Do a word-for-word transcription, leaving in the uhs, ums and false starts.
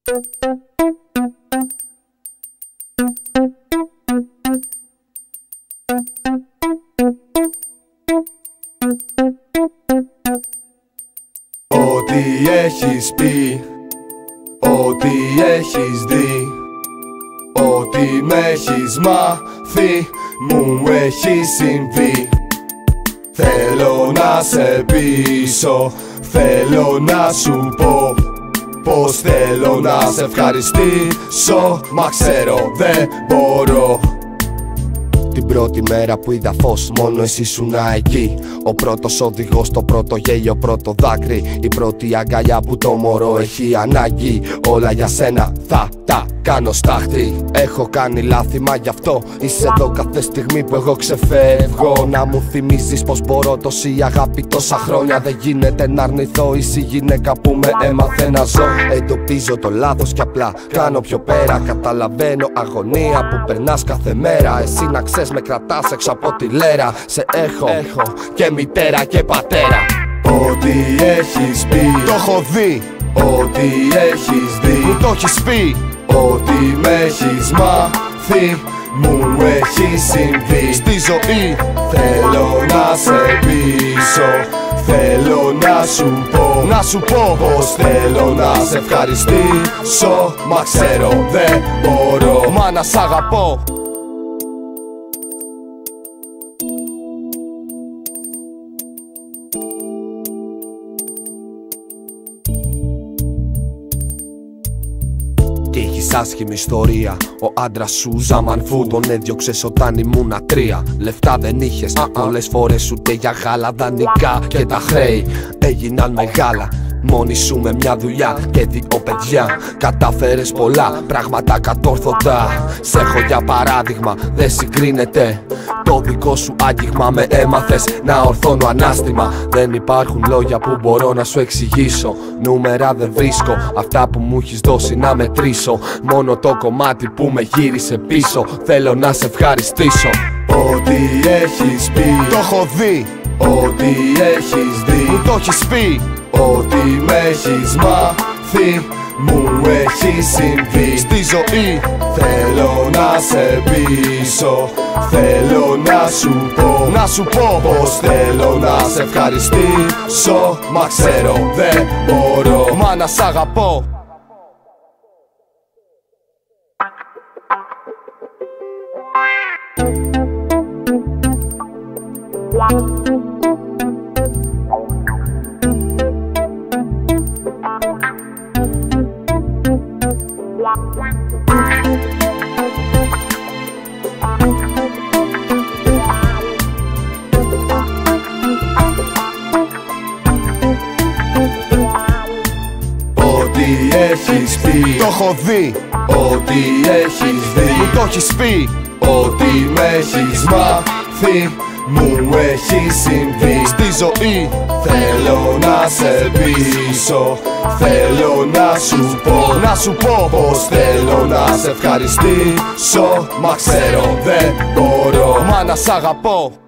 Ό,τι έχεις πει, ό,τι έχεις δει, ό,τι μ' έχεις μάθει, μου έχει συμβεί. Θέλω να σε πείσω, θέλω να σου πω πως θέλω να σε ευχαριστήσω, μα ξέρω δεν μπορώ. Την πρώτη μέρα που είδα φως, μόνο εσύ ήσουνα εκεί. Ο πρώτος οδηγός, το πρώτο γέλιο, πρώτο δάκρυ, η πρώτη αγκαλιά που το μωρό έχει ανάγκη. Όλα για σένα θα τα κάνω στάχτη. Έχω κάνει λάθη, μα γι' αυτό είσαι εδώ κάθε στιγμή που εγώ ξεφεύγω. Να μου θυμίσεις πως μπορώ τόση αγάπη τόσα χρόνια. Δεν γίνεται να αρνηθώ, είσαι η γυναίκα που με έμαθε να ζω. Εντοπίζω το λάθος και απλά κάνω πιο πέρα. Καταλαβαίνω αγωνία που περνάς κάθε μέρα. Εσύ να ξέρεις με κρατάς έξω από τη λέρα. Σε έχω, έχω και μητέρα και πατέρα. Ό,τι έχεις πει, το έχω δει. Ό,τι έχεις δει, μου το έχεις πει. Ό,τι μ' έχεις μάθει, μου έχει συμβεί. Στη ζωή θέλω να σε πείσω, θέλω να σου πω, να σου πω πως θέλω να σε ευχαριστήσω, μα ξέρω δεν μπορώ. Μα να σ' αγαπώ. Κι έχεις άσχημη ιστορία. Ο άντρας σου Ζαμανφού τον έδιωξες όταν ήμουν τρία. Λεφτά δεν είχες, uh-uh. πολλές φορές ούτε για γάλα. Δανεικά και τα χρέη έγιναν μεγάλα. Μόνη σου με μια δουλειά και δύο παιδιά. Κατάφερες πολλά πράγματα κατόρθωτα. Σ' έχω για παράδειγμα, δεν συγκρίνεται. Το δικό σου άγγιγμα με έμαθες να ορθώνω ανάστημα. Δεν υπάρχουν λόγια που μπορώ να σου εξηγήσω. Νούμερα δεν βρίσκω, αυτά που μου έχεις δώσει να μετρήσω. Μόνο το κομμάτι που με γύρισε πίσω θέλω να σε ευχαριστήσω. Ό,τι έχεις πει, το έχω δει. Ό,τι έχεις δει, μου το έχεις πει. Ό,τι μ' έχεις μάθει, μου έχει συμβεί. Στη ζωή θέλω να σε πείσω, θέλω να σου πω, να σου πω πως θέλω να σε ευχαριστήσω, μα ξέρω δεν μπορώ. Μα να σ' αγαπώ. Ό,τι έχεις πει, το έχω δει. Ό,τι έχεις δει, μου το έχεις πει. Ό,τι μ' έχεις μάθει, μου έχει συμβεί. Στη ζωή θέλω να σε πείσω, θέλω να σου πω, να σου πω πως θέλω να σε ευχαριστήσω, μα ξέρω δεν μπορώ. Μα να σ' αγαπώ.